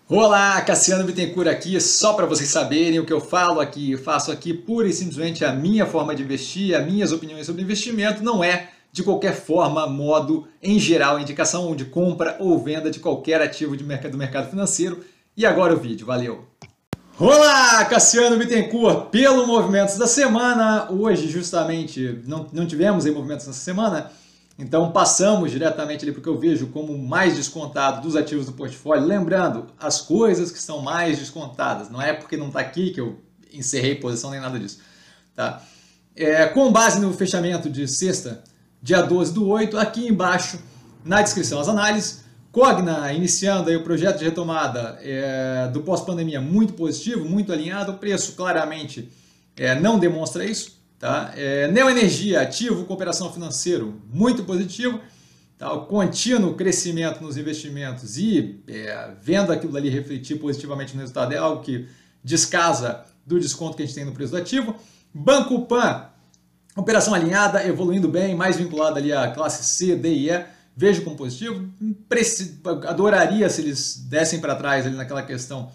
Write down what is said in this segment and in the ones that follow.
Olá, Cassiano Bittencourt aqui, só para vocês saberem o que eu falo aqui, faço aqui pura e simplesmente a minha forma de investir, as minhas opiniões sobre investimento, não é de qualquer forma, modo, em geral, indicação de compra ou venda de qualquer ativo do mercado financeiro. E agora o vídeo, valeu! Olá, Cassiano Bittencourt, pelo Movimentos da Semana, hoje justamente não tivemos aí movimentos nessa semana, então passamos diretamente ali para o que eu vejo como mais descontado dos ativos do portfólio. Lembrando, as coisas que estão mais descontadas, não é porque não está aqui que eu encerrei posição nem nada disso. Tá? Com base no fechamento de sexta, dia 12/8, aqui embaixo na descrição as análises. Cogna iniciando aí o projeto de retomada do pós-pandemia muito positivo, muito alinhado, o preço claramente não demonstra isso. Tá? Neoenergia, ativo, cooperação financeiro, muito positivo. Tá? O contínuo crescimento nos investimentos e vendo aquilo ali refletir positivamente no resultado é algo que descasa do desconto que a gente tem no preço do ativo. Banco Pan, operação alinhada, evoluindo bem, mais vinculada ali à classe C, D e E. Vejo como positivo. Adoraria se eles dessem para trás ali naquela questão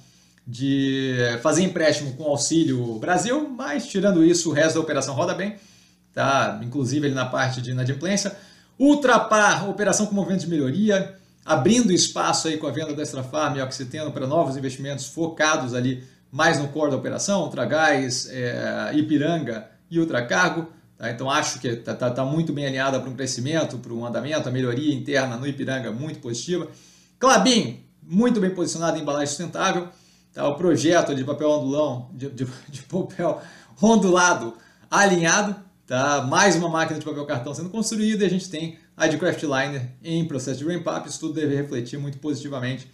de fazer empréstimo com auxílio Brasil, mas tirando isso, o resto da operação roda bem, tá? Inclusive ali na parte de inadimplência. Ultrapar, operação com movimento de melhoria, abrindo espaço aí com a venda da Extrafarma e Oxiteno para novos investimentos focados ali mais no core da operação, Ultragás, Ipiranga e Ultracargo. Tá? Então acho que tá muito bem alinhada para um crescimento, para um andamento, a melhoria interna no Ipiranga muito positiva. Klabin, muito bem posicionado em embalagem sustentável. Tá, o projeto de papel ondulão, de papel ondulado alinhado, tá? Mais uma máquina de papel cartão sendo construída e a gente tem a de Craftliner em processo de ramp-up. Isso tudo deve refletir muito positivamente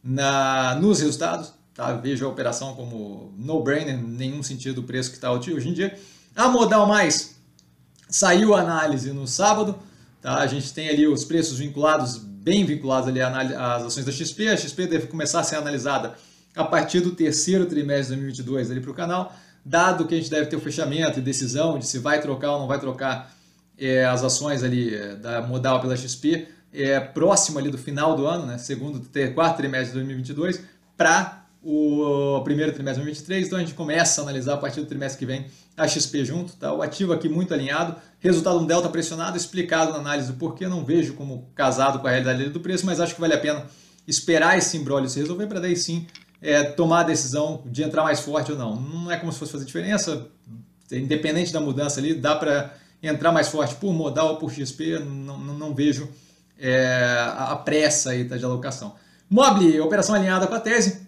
nos resultados. Tá? Vejo a operação como no-brainer, em nenhum sentido o preço que está hoje em dia. A Modal Mais saiu a análise no sábado. Tá? A gente tem ali os preços bem vinculados ali às ações da XP. A XP deve começar a ser analisada a partir do terceiro trimestre de 2022 ali para o canal, dado que a gente deve ter o fechamento e decisão de se vai trocar ou não vai trocar as ações ali da Modal pela XP, próximo ali do final do ano, né, quarto trimestre de 2022, para o primeiro trimestre de 2023, então a gente começa a analisar a partir do trimestre que vem a XP junto, tá? O ativo aqui muito alinhado, resultado um delta pressionado, explicado na análise do porquê, não vejo como casado com a realidade do preço, mas acho que vale a pena esperar esse imbróglio se resolver para daí sim tomar a decisão de entrar mais forte ou não. Não é como se fosse fazer diferença, independente da mudança ali, dá para entrar mais forte por Modal ou por XP, não vejo a pressa aí, tá, de alocação. Mobile, operação alinhada com a tese,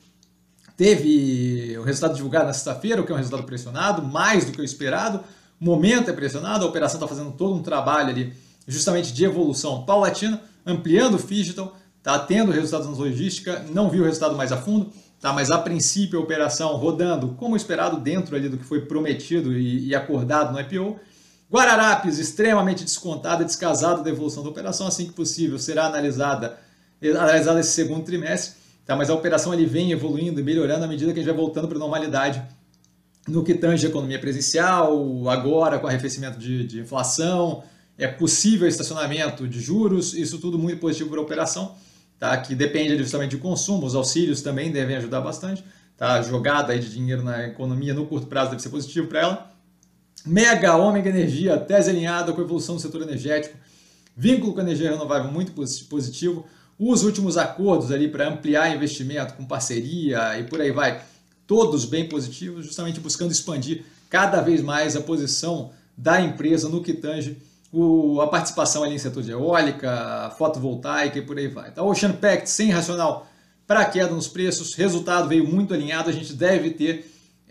teve o resultado divulgado na sexta-feira, o que é um resultado pressionado, mais do que o esperado, o momento é pressionado, a operação está fazendo todo um trabalho ali, justamente de evolução paulatina, ampliando o digital, está tendo resultados na logística, não vi o resultado mais a fundo, tá, mas a princípio a operação rodando como esperado dentro ali do que foi prometido e acordado no IPO. Guararapes extremamente descontada, descasada da evolução da operação, assim que possível será analisada esse segundo trimestre, tá, mas a operação ali vem evoluindo e melhorando à medida que a gente vai voltando para a normalidade no que tange a economia presencial, agora com arrefecimento de inflação, é possível estacionamento de juros, isso tudo muito positivo para a operação. Tá, que depende justamente de consumo, os auxílios também devem ajudar bastante. Tá, a jogada aí de dinheiro na economia no curto prazo deve ser positivo para ela. Mega, Ômega Energia, tese alinhada com a evolução do setor energético, vínculo com a energia renovável muito positivo. Os últimos acordos ali para ampliar investimento com parceria e por aí vai, todos bem positivos, justamente buscando expandir cada vez mais a posição da empresa no que tange a participação ali em setor de eólica, fotovoltaica e por aí vai. Então, Ocean Pact sem racional para queda nos preços, resultado veio muito alinhado, a gente deve ter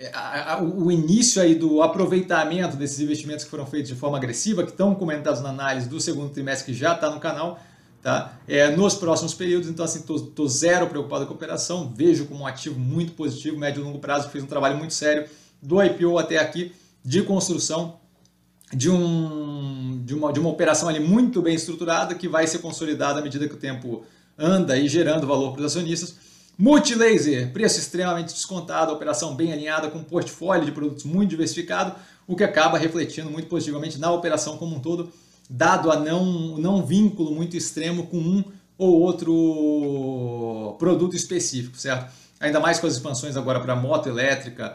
o início aí do aproveitamento desses investimentos que foram feitos de forma agressiva, que estão comentados na análise do segundo trimestre que já está no canal, tá? Nos próximos períodos, então assim, estou zero preocupado com a operação, vejo como um ativo muito positivo, médio e longo prazo, que fez um trabalho muito sério do IPO até aqui, de construção de uma operação ali muito bem estruturada que vai ser consolidada à medida que o tempo anda e gerando valor para os acionistas. Multilaser, preço extremamente descontado, operação bem alinhada com um portfólio de produtos muito diversificado, o que acaba refletindo muito positivamente na operação como um todo, dado a não vínculo muito extremo com um ou outro produto específico, certo? ainda mais com as expansões agora para moto elétrica,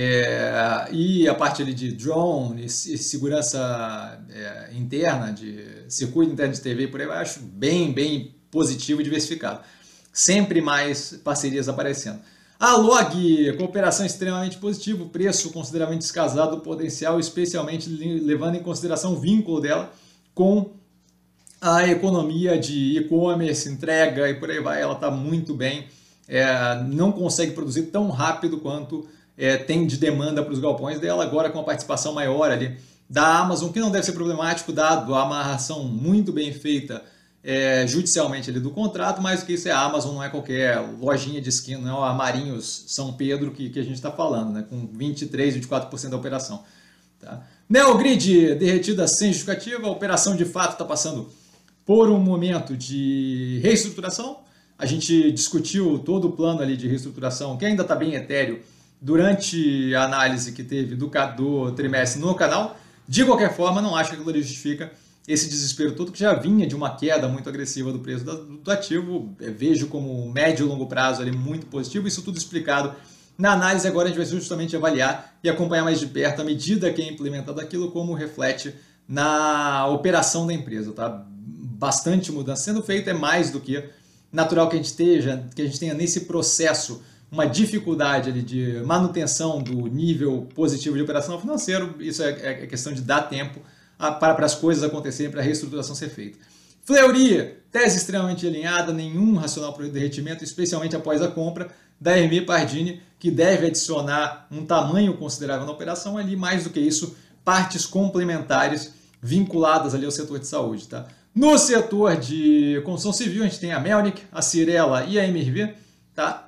e a parte ali de drone e segurança interna, de circuito interno de TV e por aí, eu acho bem positivo e diversificado. Sempre mais parcerias aparecendo. A Log, cooperação extremamente positiva, preço consideravelmente descasado do potencial, especialmente levando em consideração o vínculo dela com a economia de e-commerce, entrega e por aí vai. Ela está muito bem, não consegue produzir tão rápido quanto tem de demanda para os galpões dela, agora com a participação maior ali da Amazon, que não deve ser problemático, dado a amarração muito bem feita judicialmente ali do contrato, mas o que isso a Amazon, não é qualquer lojinha de esquina, não é a Marinhos São Pedro que a gente está falando, né, com 23, 24% da operação. Tá? Neogrid derretida sem justificativa, a operação de fato está passando por um momento de reestruturação. A gente discutiu todo o plano ali de reestruturação, que ainda está bem etéreo, durante a análise que teve do trimestre no canal. De qualquer forma, não acho que aquilo justifica esse desespero todo, que já vinha de uma queda muito agressiva do preço do ativo. Vejo como médio e longo prazo ali muito positivo, isso tudo explicado na análise. Agora a gente vai justamente avaliar e acompanhar mais de perto a medida que é implementada aquilo, como reflete na operação da empresa. Tá? Bastante mudança sendo feita, é mais do que natural que a gente tenha nesse processo uma dificuldade ali de manutenção do nível positivo de operação financeiro. Isso é questão de dar tempo para as coisas acontecerem, para a reestruturação ser feita. Fleury, tese extremamente alinhada, nenhum racional para o derretimento, especialmente após a compra da Hermès Pardini, que deve adicionar um tamanho considerável na operação ali, mais do que isso, partes complementares vinculadas ali ao setor de saúde. Tá? No setor de construção civil, a gente tem a Melnick, a Cirela e a MRV, tá?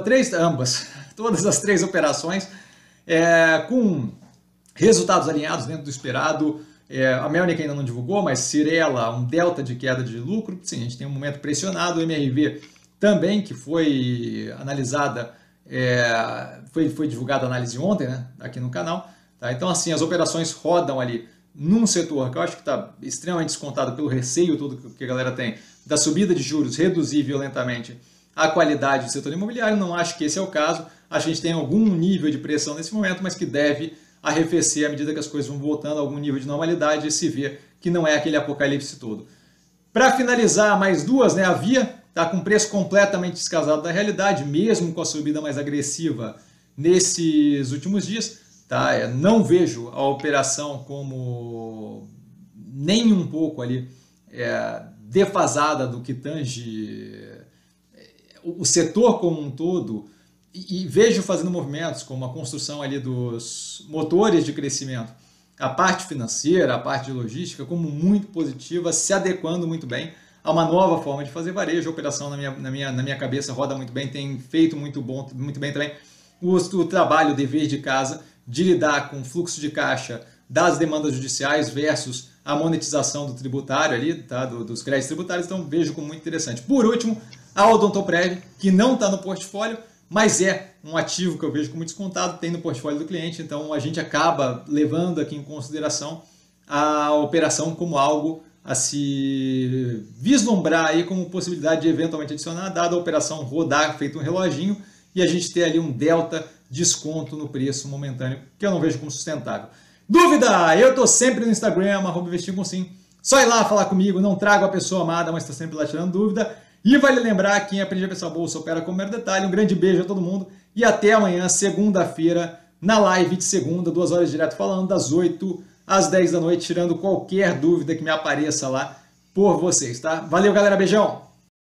Todas as três operações com resultados alinhados dentro do esperado. A Melnick ainda não divulgou, mas Cirela, um delta de queda de lucro. Sim, a gente tem um momento pressionado. O MRV também, que foi analisada, foi divulgada a análise ontem, né, aqui no canal. Tá? Então, assim, as operações rodam ali num setor que eu acho que está extremamente descontado pelo receio todo que a galera tem da subida de juros, reduzir violentamente a qualidade do setor imobiliário. Não acho que esse é o caso. Acho que a gente tem algum nível de pressão nesse momento, mas que deve arrefecer à medida que as coisas vão voltando a algum nível de normalidade e se vê que não é aquele apocalipse todo. Para finalizar, mais duas, né? A Via está com preço completamente descasado da realidade, mesmo com a subida mais agressiva nesses últimos dias. Tá? Não vejo a operação como nem um pouco ali defasada do que tange o setor como um todo, e vejo fazendo movimentos como a construção ali dos motores de crescimento, a parte financeira, a parte de logística, como muito positiva, se adequando muito bem a uma nova forma de fazer varejo. A operação na minha cabeça roda muito bem, tem feito muito bem também o trabalho, o dever de casa, de lidar com o fluxo de caixa das demandas judiciais versus a monetização do tributário ali, tá? dos créditos tributários. Então vejo como muito interessante. Por último, a Odontoprev, que não está no portfólio, mas é um ativo que eu vejo como descontado, tem no portfólio do cliente, então a gente acaba levando aqui em consideração a operação como algo a se vislumbrar aí como possibilidade de eventualmente adicionar, dada a operação rodar feito um reloginho e a gente ter ali um delta desconto no preço momentâneo, que eu não vejo como sustentável. Dúvida? Eu estou sempre no Instagram, @investircomsim. Só ir lá falar comigo, não trago a pessoa amada, mas está sempre lá tirando dúvida. E vale lembrar, quem aprende a pensar a bolsa opera com o mero detalhe. Um grande beijo a todo mundo e até amanhã, segunda-feira, na live de segunda, 2 horas direto falando, das 8 às 10 da noite, tirando qualquer dúvida que me apareça lá por vocês, tá? Valeu, galera, beijão!